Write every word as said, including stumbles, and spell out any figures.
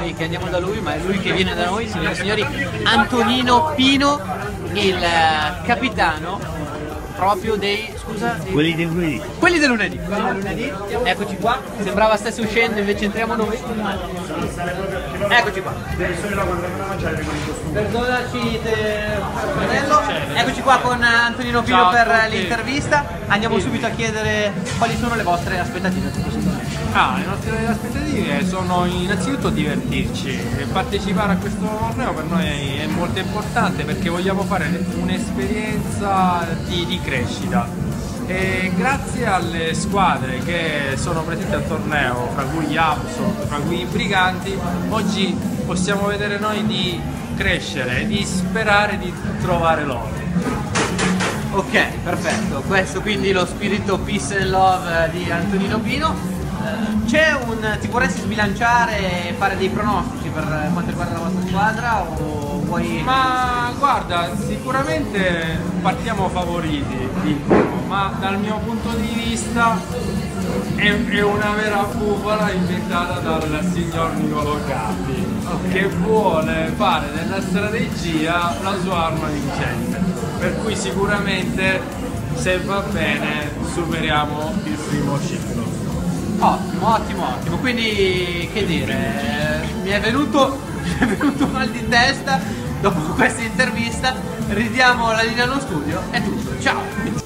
noi che andiamo da lui, ma è lui che viene da noi, signore e signori, Antonino Pino, il capitano proprio dei, scusa, dei... quelli del lunedì. Quelli del lunedì, quelli del lunedì. Eccoci qua, sembrava stesse uscendo, invece entriamo noi. Eccoci qua. Perdonaci, fratello. Eccoci qua con Antonino Pino per l'intervista. Andiamo subito a chiedere quali sono le vostre aspettative su questo torneo. Ah, le nostre aspettative sono innanzitutto divertirci. Partecipare a questo torneo per noi è molto importante perché vogliamo fare un'esperienza di, di crescita. E grazie alle squadre che sono presenti al torneo, fra cui gli Absol, fra cui i Briganti, oggi possiamo vedere noi di crescere e di sperare di trovare loro. Ok, perfetto, questo quindi lo spirito peace and love di Antonino Pino. C'è un... ti vorresti sbilanciare e fare dei pronostici per quanto riguarda la vostra squadra o vuoi... Ma guarda, sicuramente partiamo favoriti, dicono, ma dal mio punto di vista è, è una vera bufala inventata dal signor Niccolò Cappi, okay, che vuole fare della strategia la sua arma vincente, per cui sicuramente se va bene superiamo il primo ciclo. Ottimo, ottimo, ottimo, quindi che dire, mi è venuto, mi è venuto mal di testa dopo questa intervista, ridiamo la linea allo studio, è tutto, ciao!